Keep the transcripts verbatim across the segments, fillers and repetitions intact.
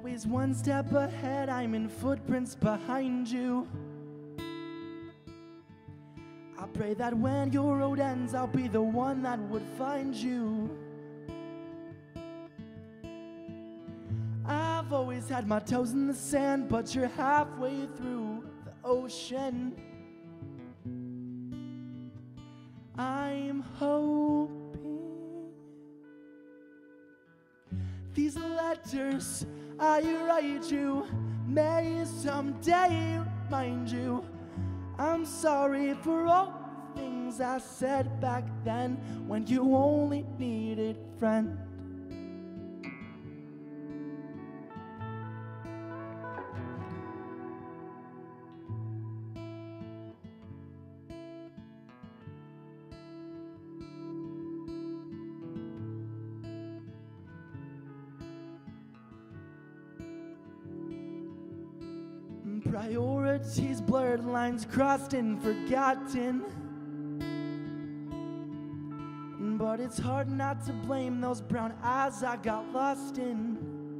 always one step ahead, I'm in footprints behind you. I pray that when your road ends, I'll be the one that would find you. I've always had my toes in the sand, but you're halfway through the ocean. I'm hoping these letters I write you may someday remind you I'm sorry for all the things I said back then when you only needed a friend. Priorities blurred, lines crossed and forgotten. But it's hard not to blame those brown eyes I got lost in.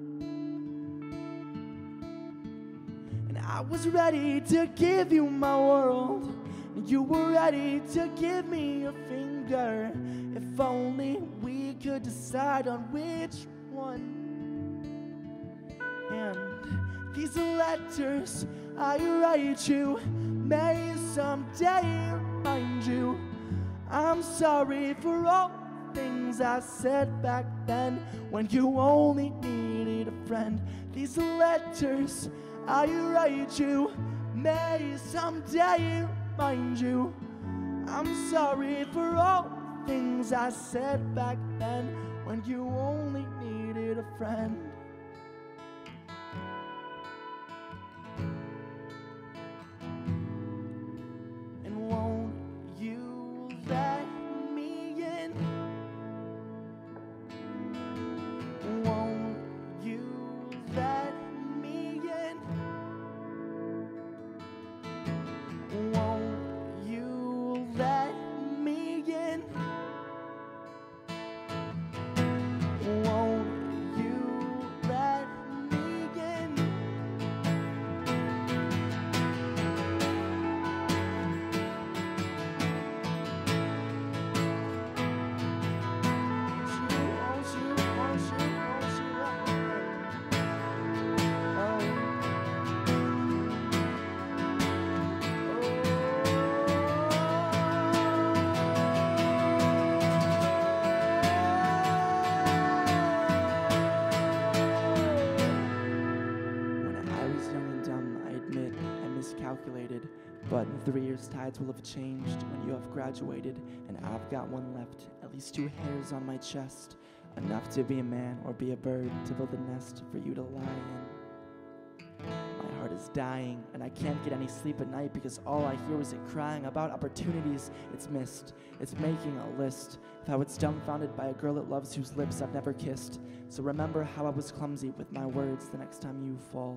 And I was ready to give you my world, and you were ready to give me your finger. If only we could decide on which one. And these letters I write you may someday remind you I'm sorry for all the things I said back then when you only needed a friend. These letters I write you may someday remind you I'm sorry for all the things I said back then when you only needed a friend. But in three years tides will have changed when you have graduated, and I've got one left, at least two hairs on my chest, enough to be a man or be a bird, to build a nest for you to lie in. My heart is dying, and I can't get any sleep at night because all I hear is it crying about opportunities it's missed. It's making a list of how it's dumbfounded by a girl it loves whose lips I've never kissed. So remember how I was clumsy with my words the next time you fall.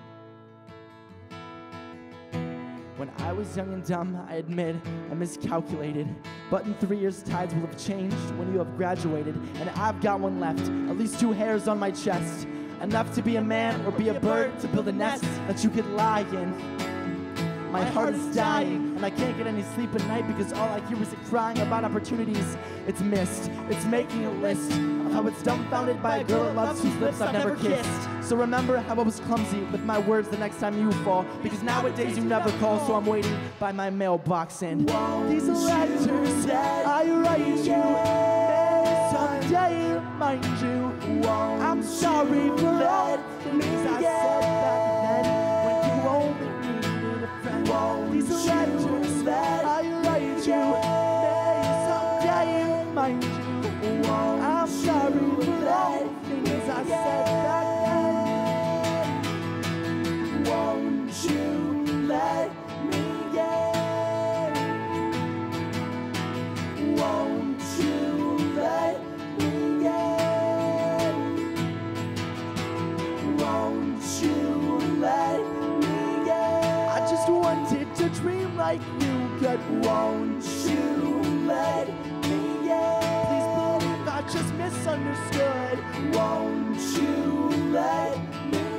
When I was young and dumb, I admit I miscalculated. But in three years, tides will have changed when you have graduated. And I've got one left, at least two hairs on my chest. Enough to be a man or be a bird, to build a nest that you could lie in. My heart is dying, and I can't get any sleep at night because all I hear is it crying about opportunities it's missed. It's making a list of how it's dumbfounded by a girl it loves whose lips I've never kissed. So remember how I was clumsy with my words the next time you fall, because nowadays you never call, so I'm waiting by my mailbox and these letters I write you someday remind you I'm sorry for all the things I said back then when you only needed a friend. These letters that I write you may someday remind you I'm sorry for all the things I said back then. Won't you let me in? Won't you let me in? Won't you let me in? I just wanted to dream like you could. Won't you let me in? Please believe I just misunderstood. Won't you let me in?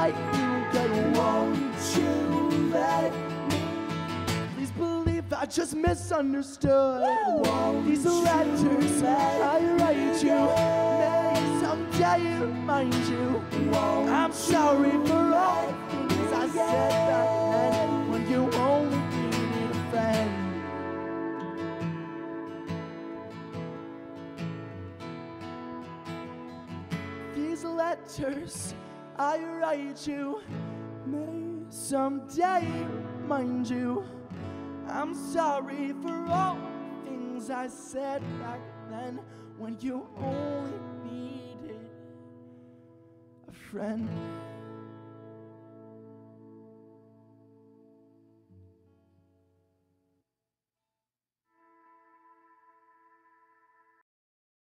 let you go. Won't you let me? Please believe I just misunderstood. These letters I write you, maybe someday remind you. I'm sorry for all things I said back then when you only needed a friend. These letters I write you may someday remind you. I'm sorry for all things I said back then when you only needed a friend.